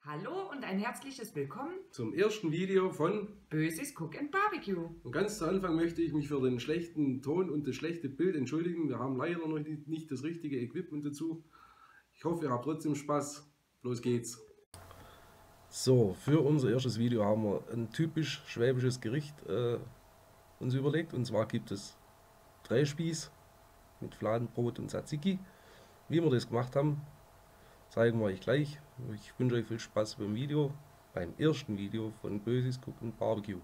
Hallo und ein herzliches Willkommen zum ersten Video von Böses Cook & Barbecue. Und ganz zu Anfang möchte ich mich für den schlechten Ton und das schlechte Bild entschuldigen. Wir haben leider noch nicht das richtige Equipment dazu. Ich hoffe, ihr habt trotzdem Spaß. Los geht's. So, für unser erstes Video haben wir ein typisch schwäbisches Gericht uns überlegt. Und zwar gibt es Drehspieß mit Fladenbrot und Tzatziki. Wie wir das gemacht haben, zeigen wir euch gleich. Ich wünsche euch viel Spaß beim Video, beim ersten Video von Böses Cook & Barbecue.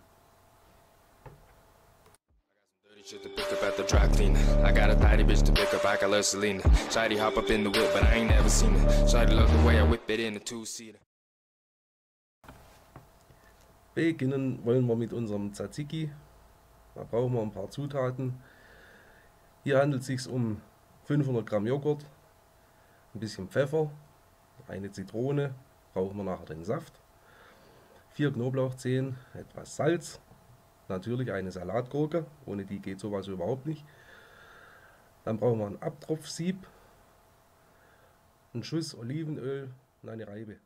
Shit to pick up at the dry cleaner. I got a tidy bitch to pick up, I got love Selena. Shawty hop up in the whip, but I ain't never seen her. Shawty love the way I whip it in a two-seater. Beginnen wollen wir mit unserem Tzatziki. Da brauchen wir ein paar Zutaten. Hier handelt es sich um 500 Gramm Joghurt, ein bisschen Pfeffer, eine Zitrone, brauchen wir nachher den Saft, 4 Knoblauchzehen, etwas Salz, natürlich eine Salatgurke, ohne die geht sowas überhaupt nicht. Dann brauchen wir ein Abtropfsieb, einen Schuss Olivenöl und eine Reibe.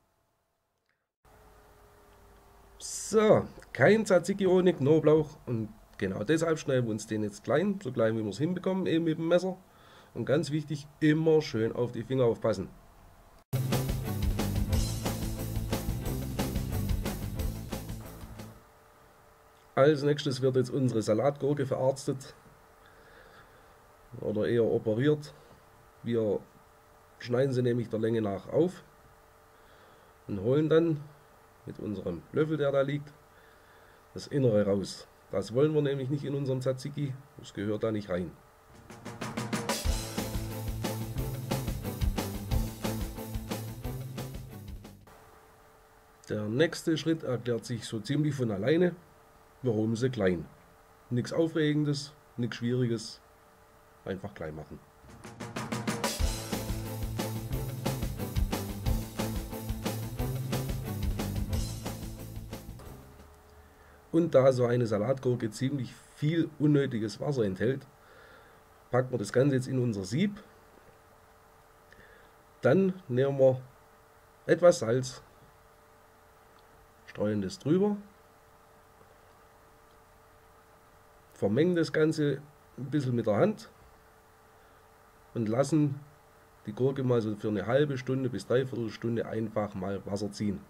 So, kein Tzatziki ohne Knoblauch und genau deshalb schneiden wir uns den jetzt klein, so klein wie wir es hinbekommen, eben mit dem Messer. Und ganz wichtig, immer schön auf die Finger aufpassen. Als nächstes wird jetzt unsere Salatgurke verarztet oder eher operiert. Wir schneiden sie nämlich der Länge nach auf und holen dann mit unserem Löffel, der da liegt, das Innere raus. Das wollen wir nämlich nicht in unserem Tzatziki, das gehört da nicht rein. Der nächste Schritt erklärt sich so ziemlich von alleine. Wir holen sie klein. Nichts Aufregendes, nichts Schwieriges, einfach klein machen. Und da so eine Salatgurke ziemlich viel unnötiges Wasser enthält, packen wir das Ganze jetzt in unser Sieb. Dann nehmen wir etwas Salz, streuen das drüber, vermengen das Ganze ein bisschen mit der Hand und lassen die Gurke mal so für eine halbe Stunde bis dreiviertel Stunde einfach mal Wasser ziehen.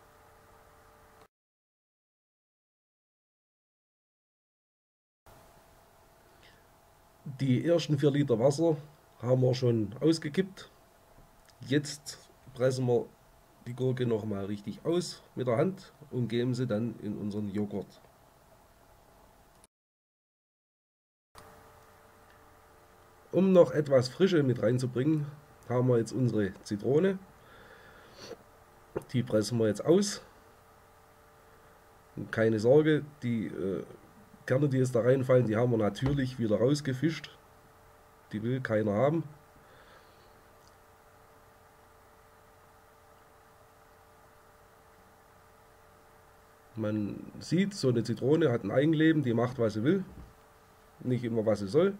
Die ersten 4 Liter Wasser haben wir schon ausgekippt. Jetzt pressen wir die Gurke noch mal richtig aus mit der Hand und geben sie dann in unseren Joghurt. Um noch etwas Frische mit reinzubringen, haben wir jetzt unsere Zitrone. Die pressen wir jetzt aus. Und keine Sorge, die Kerne, die jetzt da reinfallen, die haben wir natürlich wieder rausgefischt. Die will keiner haben. Man sieht, so eine Zitrone hat ein Eigenleben, die macht, was sie will. Nicht immer, was sie soll.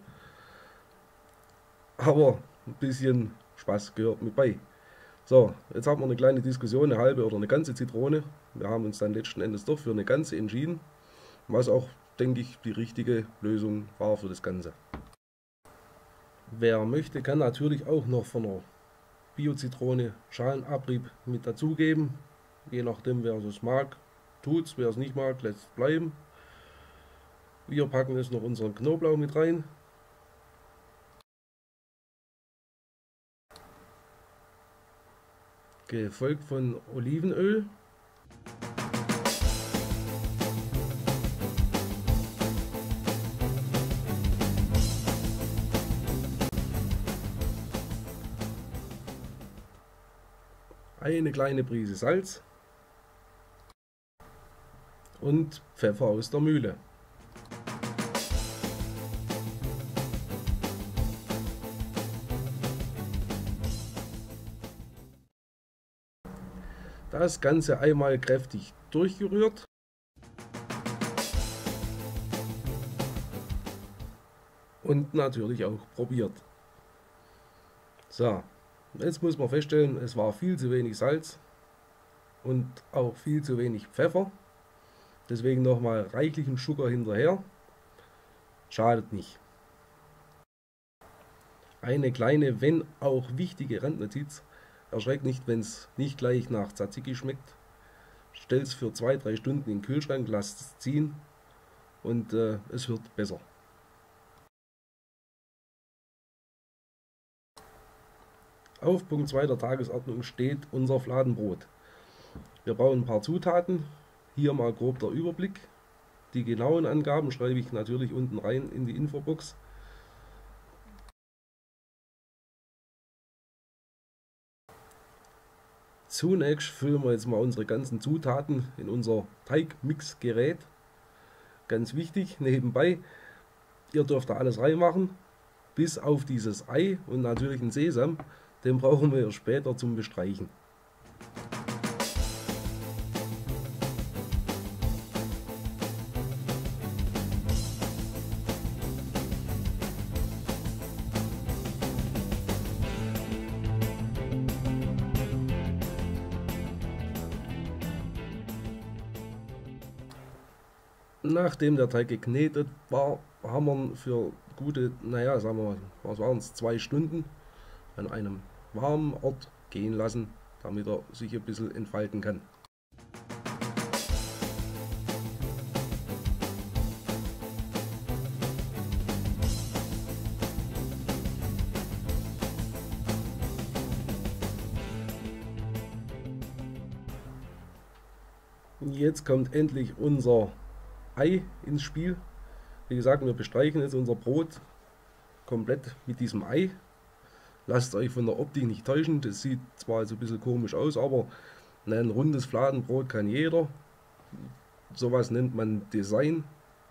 Aber ein bisschen Spaß gehört mit bei. So, jetzt haben wir eine kleine Diskussion, eine halbe oder eine ganze Zitrone. Wir haben uns dann letzten Endes doch für eine ganze entschieden. Was auch, denke ich, die richtige Lösung war für das Ganze. Wer möchte, kann natürlich auch noch von einer Bio-Zitrone Schalenabrieb mit dazugeben. Je nachdem, wer es mag, tut's. Wer es nicht mag, lässt es bleiben. Wir packen jetzt noch unseren Knoblauch mit rein. Gefolgt von Olivenöl. Eine kleine Prise Salz und Pfeffer aus der Mühle. Das Ganze einmal kräftig durchgerührt. Und natürlich auch probiert. So, jetzt muss man feststellen, es war viel zu wenig Salz. und auch viel zu wenig Pfeffer. Deswegen nochmal reichlichen Zucker hinterher. Schadet nicht. Eine kleine, wenn auch wichtige Randnotiz. Erschreckt nicht, wenn es nicht gleich nach Tzatziki schmeckt. Stell es für 2-3 Stunden in den Kühlschrank, lasst es ziehen und es wird besser. Auf Punkt 2 der Tagesordnung steht unser Fladenbrot. Wir brauchen ein paar Zutaten. Hier mal grob der Überblick. Die genauen Angaben schreibe ich natürlich unten rein in die Infobox. Zunächst füllen wir jetzt mal unsere ganzen Zutaten in unser Teigmixgerät. Ganz wichtig, nebenbei, ihr dürft da alles reinmachen, bis auf dieses Ei und natürlich den Sesam. Den brauchen wir ja später zum Bestreichen. Nachdem der Teig geknetet war, haben wir für gute, naja, sagen wir mal, was waren es, 2 Stunden an einem warmen Ort gehen lassen, damit er sich ein bisschen entfalten kann. Jetzt kommt endlich unser Ei ins Spiel. Wie gesagt, wir bestreichen jetzt unser Brot komplett mit diesem Ei. Lasst euch von der Optik nicht täuschen, das sieht zwar jetzt ein bisschen komisch aus, aber ein rundes Fladenbrot kann jeder. Sowas nennt man Design.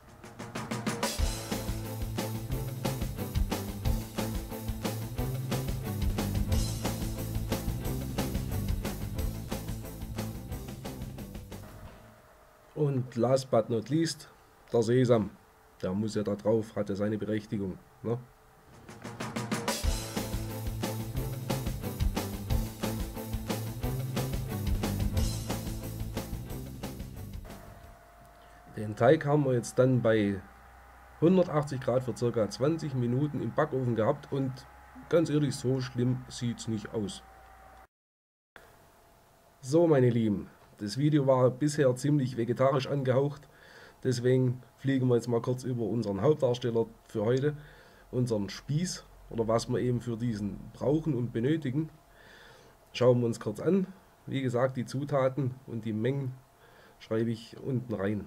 Und last but not least, der Sesam. Der muss ja da drauf, hat ja seine Berechtigung, ne? Den Teig haben wir jetzt dann bei 180 Grad für ca. 20 Minuten im Backofen gehabt und ganz ehrlich, so schlimm sieht es nicht aus. So meine Lieben, das Video war bisher ziemlich vegetarisch angehaucht, deswegen fliegen wir jetzt mal kurz über unseren Hauptdarsteller für heute, unseren Spieß oder was wir eben für diesen brauchen und benötigen. Schauen wir uns kurz an. Wie gesagt, die Zutaten und die Mengen schreibe ich unten rein.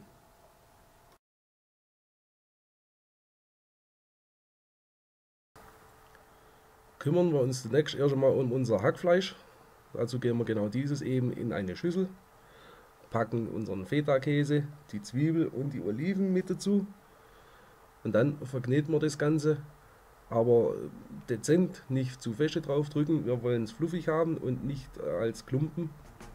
Kümmern wir uns zunächst erst einmal um unser Hackfleisch. Dazu geben wir genau dieses eben in eine Schüssel, packen unseren Feta-Käse, die Zwiebel und die Oliven mit dazu und dann verkneten wir das Ganze, aber dezent, nicht zu feste drauf drücken. Wir wollen es fluffig haben und nicht als Klumpen.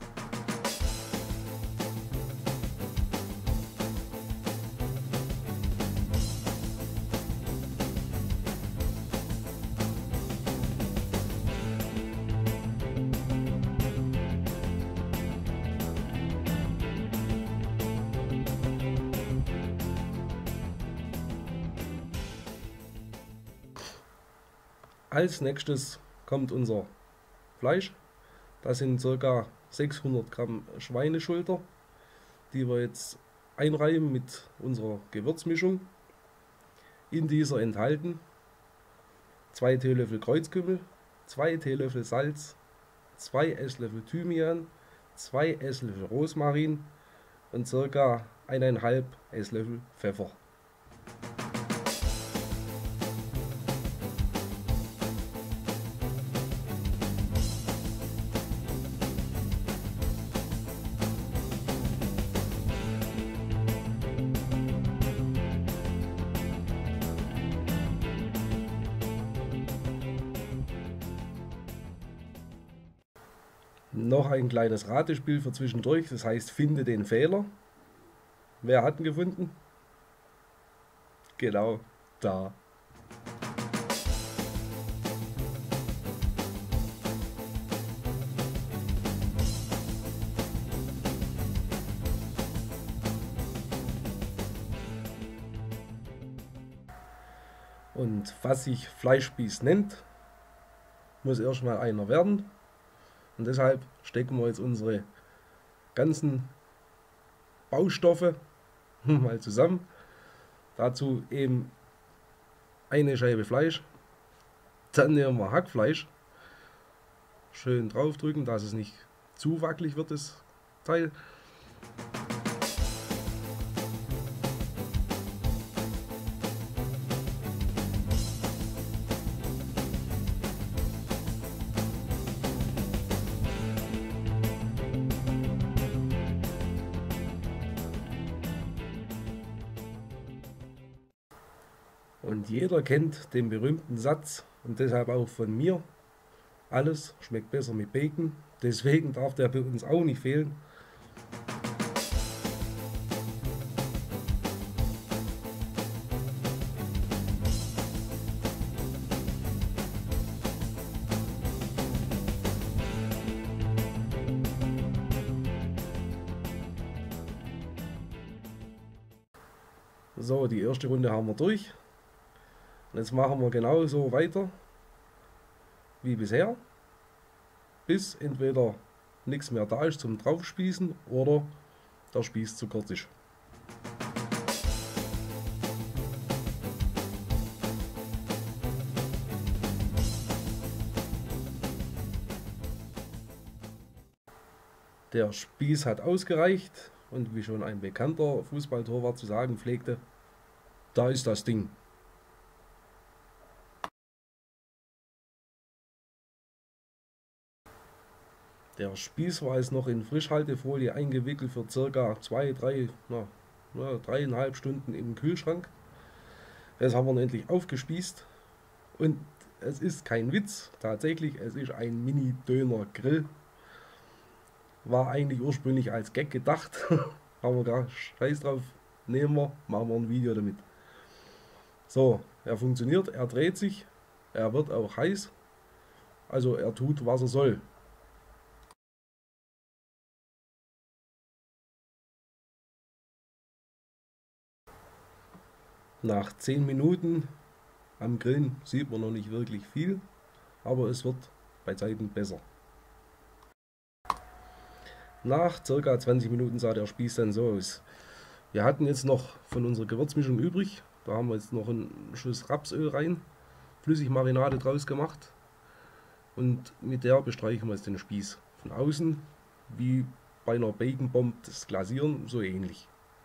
Als nächstes kommt unser Fleisch. Das sind ca. 600 Gramm Schweineschulter, die wir jetzt einreiben mit unserer Gewürzmischung. In dieser enthalten 2 Teelöffel Kreuzkümmel, 2 Teelöffel Salz, 2 Esslöffel Thymian, 2 Esslöffel Rosmarin und ca. 1,5 Esslöffel Pfeffer. Noch ein kleines Ratespiel für zwischendurch, das heißt, finde den Fehler. Wer hat ihn gefunden? Genau, da. Und was sich Fleischspieß nennt, muss erstmal einer werden. Und deshalb stecken wir jetzt unsere ganzen Baustoffe mal zusammen. Dazu eben eine Scheibe Fleisch. Dann nehmen wir Hackfleisch. Schön draufdrücken, dass es nicht zu wackelig wird, das Teil. Und jeder kennt den berühmten Satz und deshalb auch von mir: Alles schmeckt besser mit Bacon. Deswegen darf der bei uns auch nicht fehlen. So, die erste Runde haben wir durch. Und jetzt machen wir genauso weiter wie bisher, bis entweder nichts mehr da ist zum Draufspießen oder der Spieß zu kurz ist. Der Spieß hat ausgereicht und wie schon ein bekannter Fußballtorwart zu sagen pflegte, da ist das Ding. Der Spieß war jetzt noch in Frischhaltefolie eingewickelt für ca. 3,5 Stunden im Kühlschrank. Jetzt haben wir ihn endlich aufgespießt und es ist kein Witz, tatsächlich, es ist ein Mini-Döner-Grill. War eigentlich ursprünglich als Gag gedacht, haben wir gar Scheiß drauf, nehmen wir, machen wir ein Video damit. So, er funktioniert, er dreht sich, er wird auch heiß, also er tut, was er soll. Nach 10 Minuten am Grillen sieht man noch nicht wirklich viel, aber es wird bei Zeiten besser. Nach ca. 20 Minuten sah der Spieß dann so aus. Wir hatten jetzt noch von unserer Gewürzmischung übrig, da haben wir jetzt noch einen Schuss Rapsöl rein, Flüssigmarinade draus gemacht und mit der bestreichen wir jetzt den Spieß. Von außen, wie bei einer Baconbombe, das Glasieren, so ähnlich.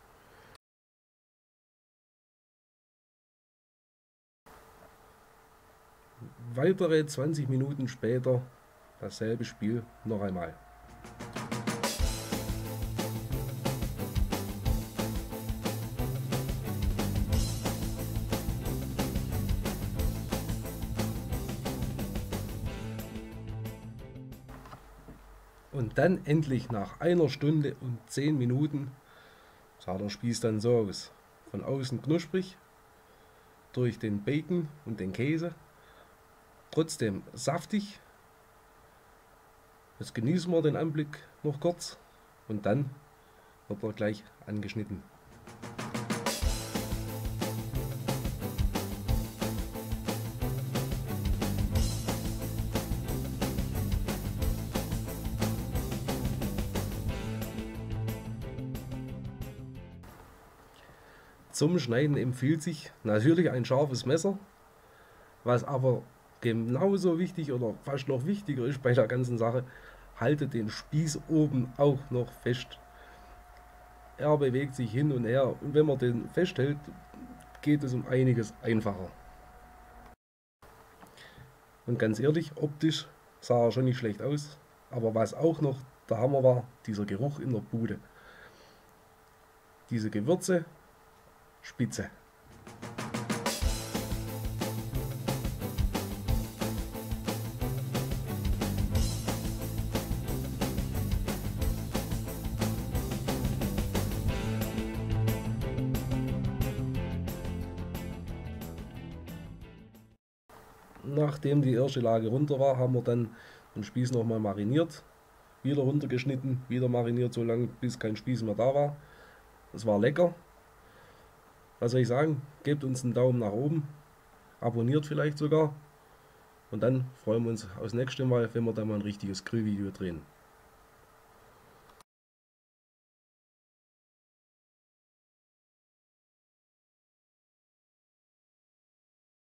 Weitere 20 Minuten später dasselbe Spiel noch einmal. Und dann endlich nach 1 Stunde und 10 Minuten sah der Spieß dann so aus. Von außen knusprig, durch den Bacon und den Käse. Trotzdem saftig. Jetzt genießen wir den Anblick noch kurz und dann wird er gleich angeschnitten. Zum Schneiden empfiehlt sich natürlich ein scharfes Messer, was aber genauso wichtig oder fast noch wichtiger ist bei der ganzen Sache, haltet den Spieß oben auch noch fest. Er bewegt sich hin und her und wenn man den festhält, geht es um einiges einfacher. Und ganz ehrlich, optisch sah er schon nicht schlecht aus, aber was auch noch der Hammer war, dieser Geruch in der Bude. Diese Gewürze, spitze. Nachdem die erste Lage runter war, haben wir dann den Spieß nochmal mariniert, wieder runtergeschnitten, wieder mariniert, so lange bis kein Spieß mehr da war. Es war lecker. Was soll ich sagen? Gebt uns einen Daumen nach oben, abonniert vielleicht sogar. Und dann freuen wir uns aufs nächste Mal, wenn wir da mal ein richtiges Grillvideo drehen.